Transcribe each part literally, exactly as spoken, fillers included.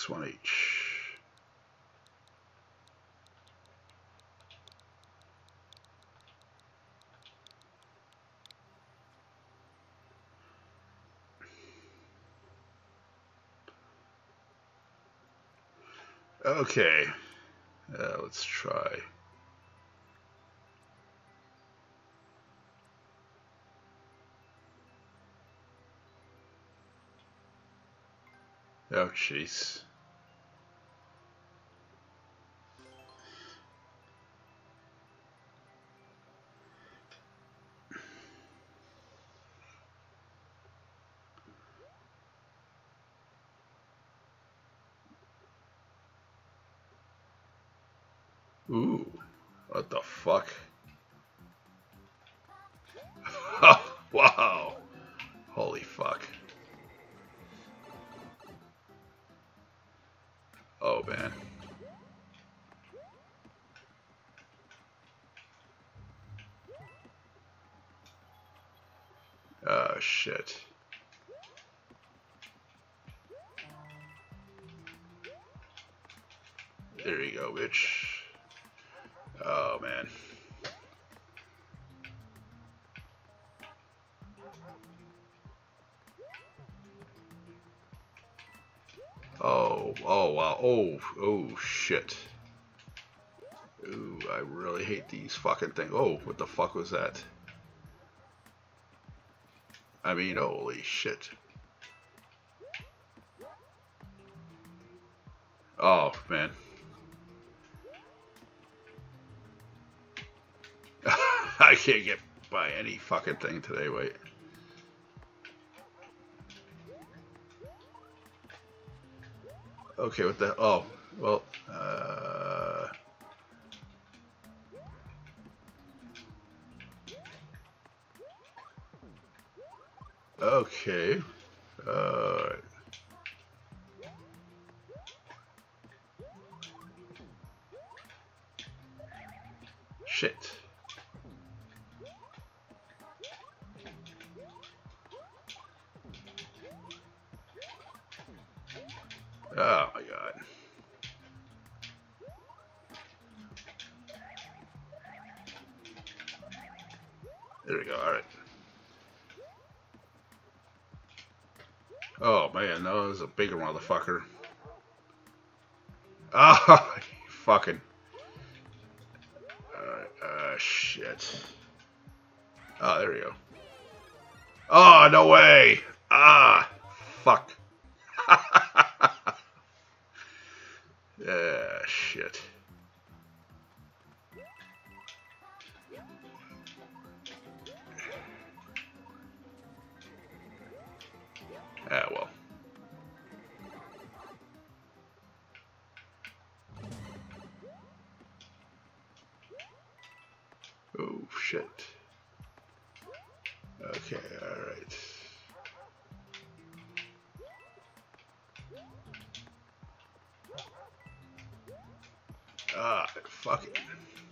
bucks, one each. Okay, uh, let's try. Oh, jeez. Ooh, what the fuck? Oh, wow. Holy fuck. Oh, man. Oh, shit. There you go, bitch. Oh, man. Oh, oh, wow. Oh, oh, shit. Ooh, I really hate these fucking things. Oh, what the fuck was that? I mean, holy shit. Oh, man. I can't get by any fucking thing today, wait. Okay, what the... Oh, well, uh... okay. Uh... Shit. Oh, my God. There we go, alright. Oh, man, that was a bigger motherfucker. Ah, oh, fucking. Alright, uh, shit. Oh, there we go. Oh, no way! Ah, fuck. Ah, shit. Ah, well. Oh, shit. Okay, alright. Ah, fuck it.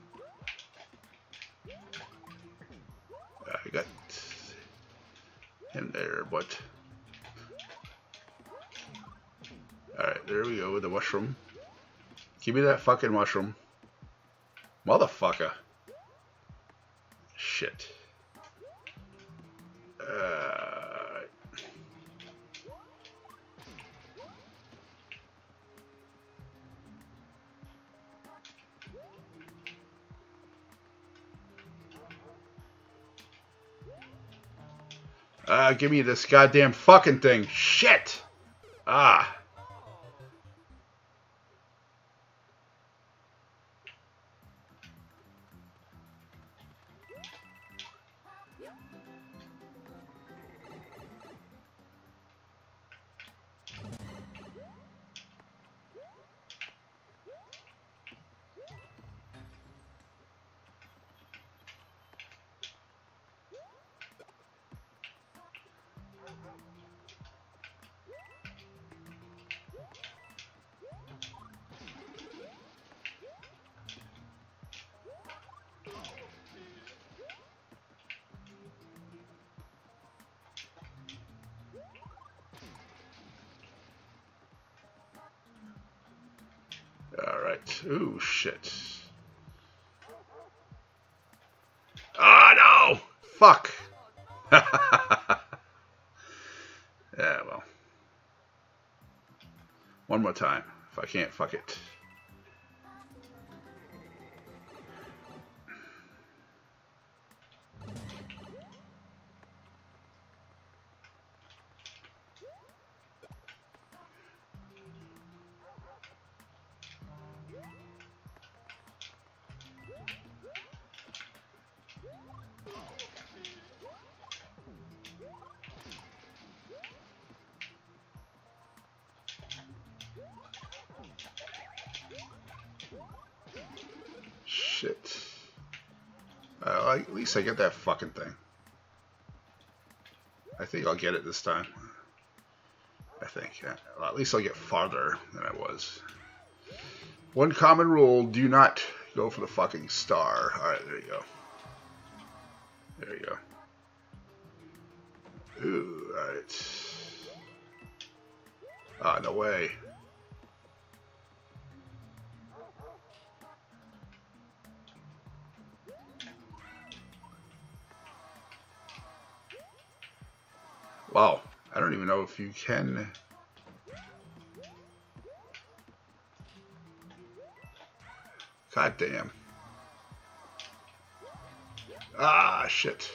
I got him there, but... Alright, there we go with the mushroom. Give me that fucking mushroom. Motherfucker. Shit. Uh, uh, give me this goddamn fucking thing. Shit. Ah. Ooh, shit. Oh, no! Fuck! Yeah, well. One more time. If I can't, fuck it. Shit. Uh, at least I get that fucking thing. I think I'll get it this time. I think. Yeah. Well, at least I'll get farther than I was. One common rule, do not go for the fucking star. Alright, there you go. There you go. Ooh, alright. Ah, no way. Wow, I don't even know if you can. God damn. Ah, shit.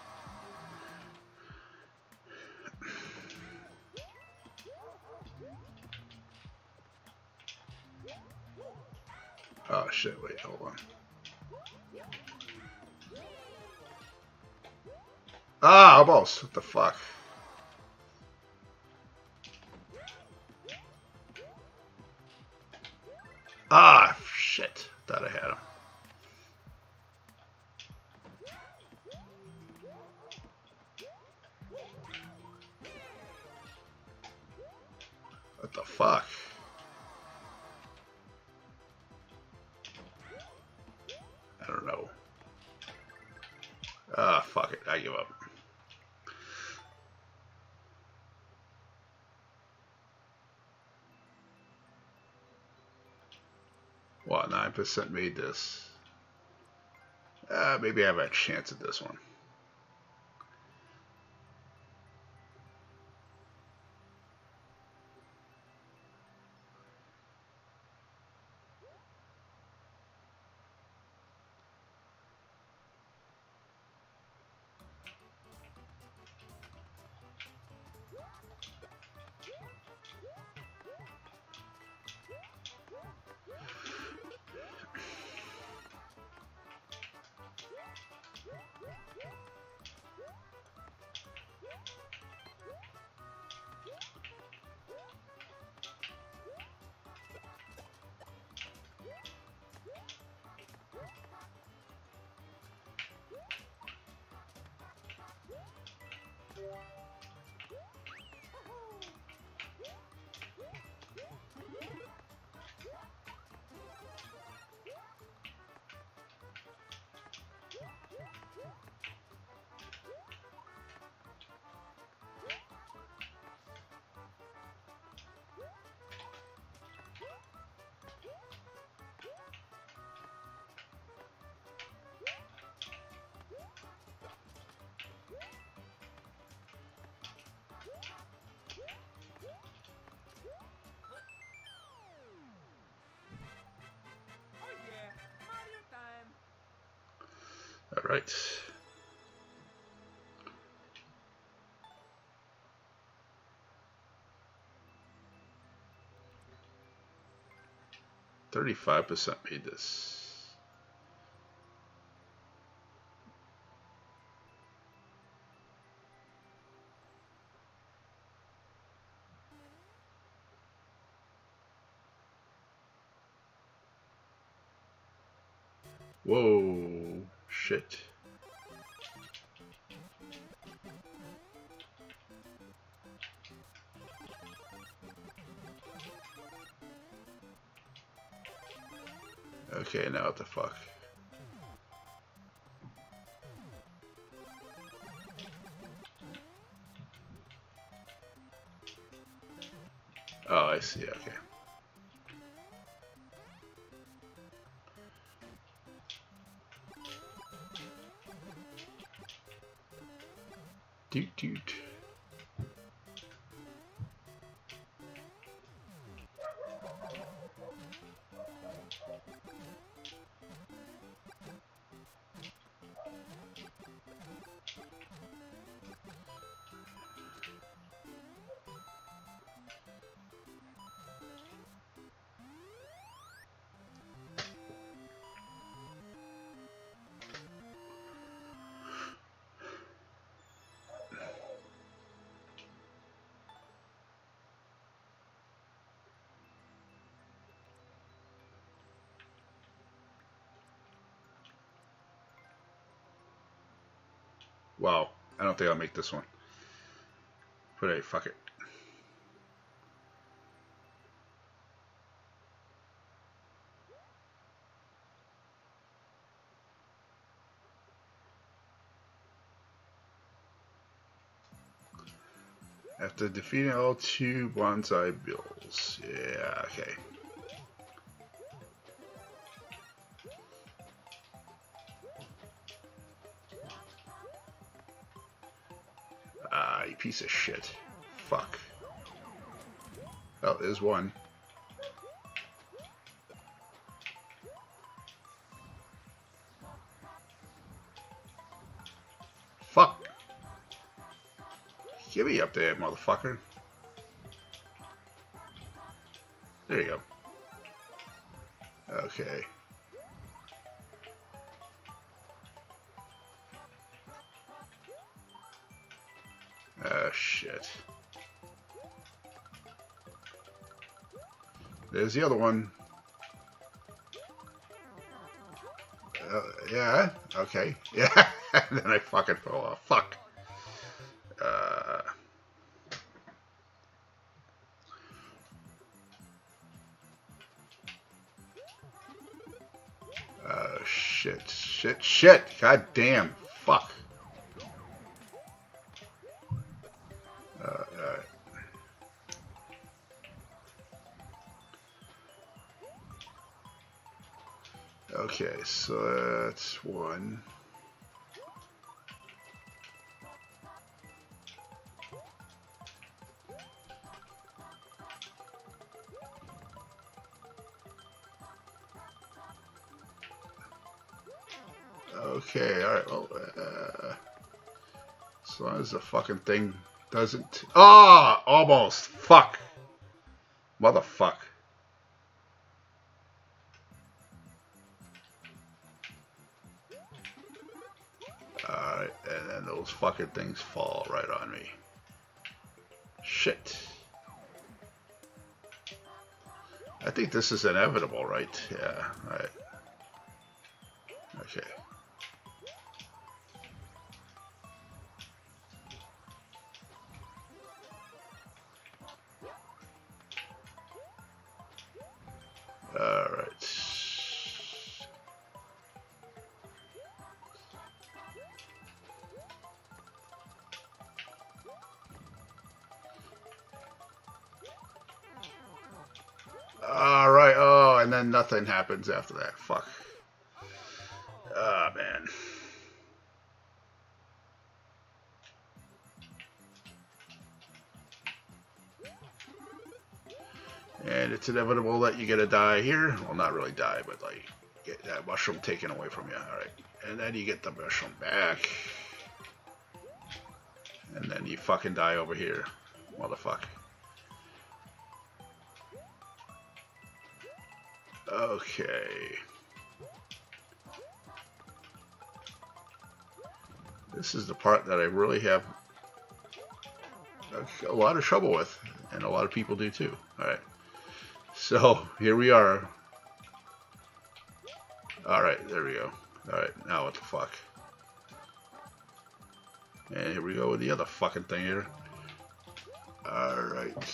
Oh, shit, wait, hold on. Ah, almost. What the fuck? Ah, shit. Thought I had him. What the fuck? I don't know. Ah, fuck it. I give up. What, nine percent made this? Uh, maybe I have a chance at this one. All right. Thirty-five percent made this. Whoa, shit. Okay, now what the fuck? Oh, I see, okay. Doot doot. Wow, I don't think I'll make this one. But hey, fuck it. After defeating all two bonsai bills. Yeah, okay. Ah, you piece of shit. Fuck. Oh, there's one. Fuck. Get me up there, motherfucker. There you go. Okay. Oh, shit. There's the other one. Uh, yeah, okay. Yeah, and then I fucking fell off. Fuck. Uh... Uh, shit, shit, shit. God damn. Fuck. Uh, alright. Okay, so that's one. Okay, alright, well, uh, as long as the fucking thing doesn't... Ah, oh, almost. Fuck. Motherfuck. Alright, and then those fucking things fall right on me. Shit. I think this is inevitable, right? Yeah, alright. Okay. Alright. Alright, oh, and then nothing happens after that. Fuck. Ah, oh, man. And it's inevitable that you get a die here. Well, not really die, but like get that mushroom taken away from you. Alright. And then you get the mushroom back. And then you fucking die over here. Motherfucker. Okay. This is the part that I really have a lot of trouble with. And a lot of people do too. Alright. So, here we are. Alright, there we go. Alright, now what the fuck? And here we go with the other fucking thing here. Alright.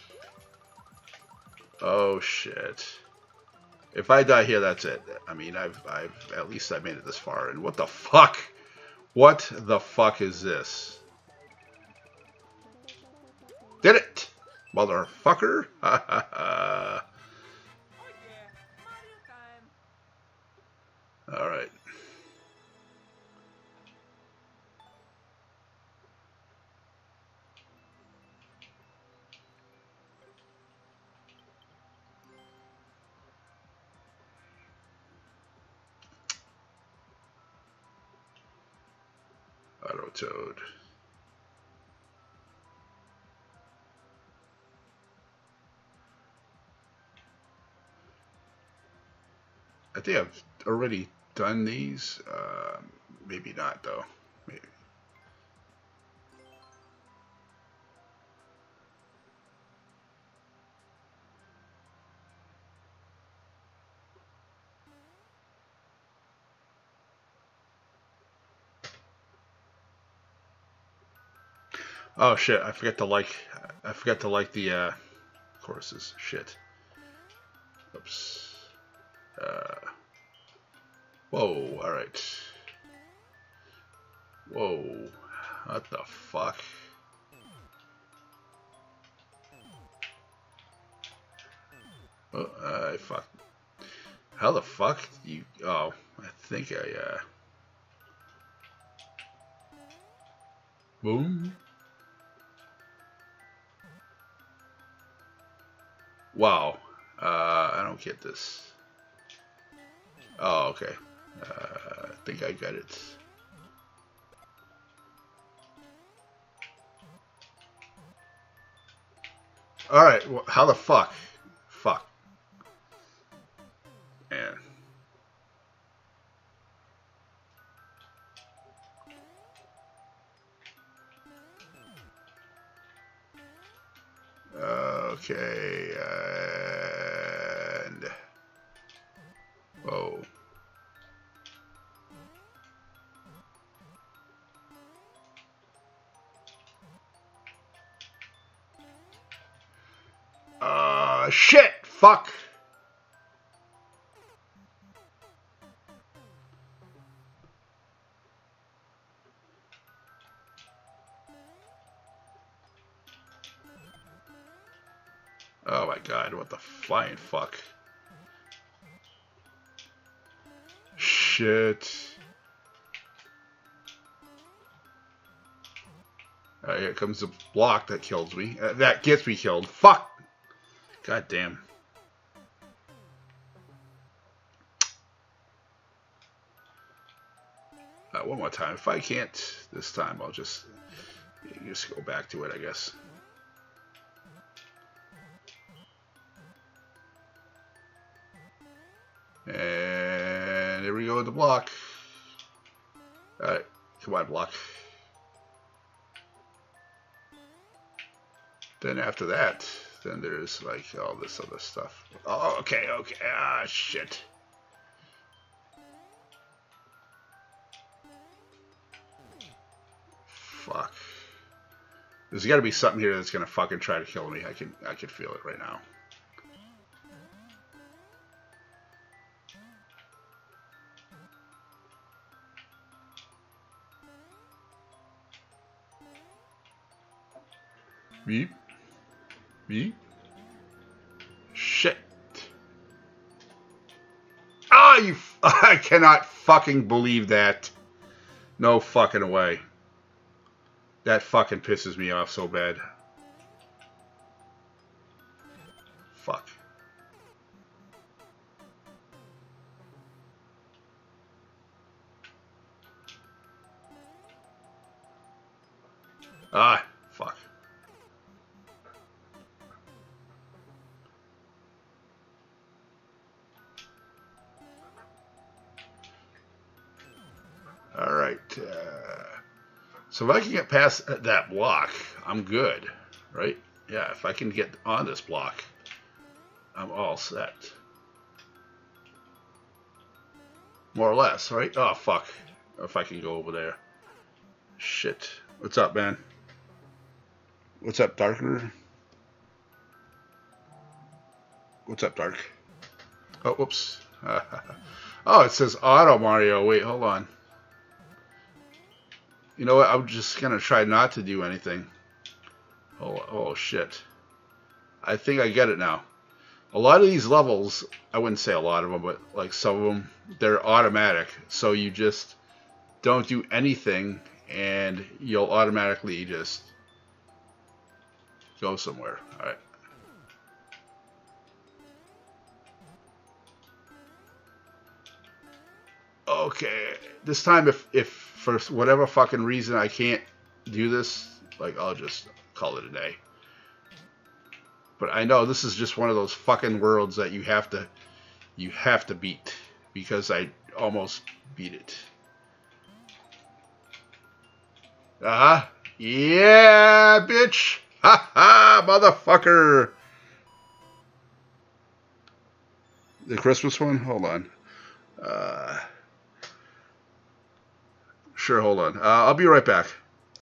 Oh shit. If I die here, that's it. I mean, I've, I've, at least I made it this far. And what the fuck? What the fuck is this? Did it! Motherfucker! Ha ha ha. Alright. Auto Toad. I think I've already done these. Uh, maybe not though. Maybe. Oh shit! I forgot to like. I forgot to like the uh, courses. Shit. Oops. Uh. Whoa. All right. Whoa. What the fuck? Oh, I fuck. How the fuck you? Oh, I think I. Uh. Boom. Wow. Uh, I don't get this. Oh, okay. Uh, I think I got it. Alright, well, how the fuck? Fuck. Man. Okay, and... Whoa. Uh, shit! Fuck! Oh my god, what the flying fuck? Shit. Alright, here comes the block that kills me. Uh, that gets me killed. Fuck! God damn. Uh, one more time. If I can't this time, I'll just just go back to it, I guess. And here we go with the block. Alright, come on, block. Then after that, then there's like all this other stuff. Oh, okay, okay. Ah, shit. Fuck. There's got to be something here that's gonna fucking try to kill me. I can, I can feel it right now. Beep. Beep. Shit. Ah, you. I cannot fucking believe that. No fucking way. That fucking pisses me off so bad. Fuck. Ah, fuck. All right. Uh, so if I can get past that block, I'm good, right? Yeah, if I can get on this block, I'm all set. More or less, right? Oh, fuck. If I can go over there. Shit. What's up, man? What's up, Darker? What's up, Dark? Oh, whoops. Oh, it says Auto Mario. Wait, hold on. You know what? I'm just going to try not to do anything. Oh, oh, shit. I think I get it now. A lot of these levels, I wouldn't say a lot of them, but like some of them, they're automatic. So you just don't do anything and you'll automatically just go somewhere. All right. Okay. This time, if, if for whatever fucking reason I can't do this, like, I'll just call it a day. But I know this is just one of those fucking worlds that you have to, you have to beat. Because I almost beat it. Uh-huh. Yeah, bitch. Ha ha, motherfucker. The Christmas one? Hold on. Uh, sure, hold on. Uh, I'll be right back.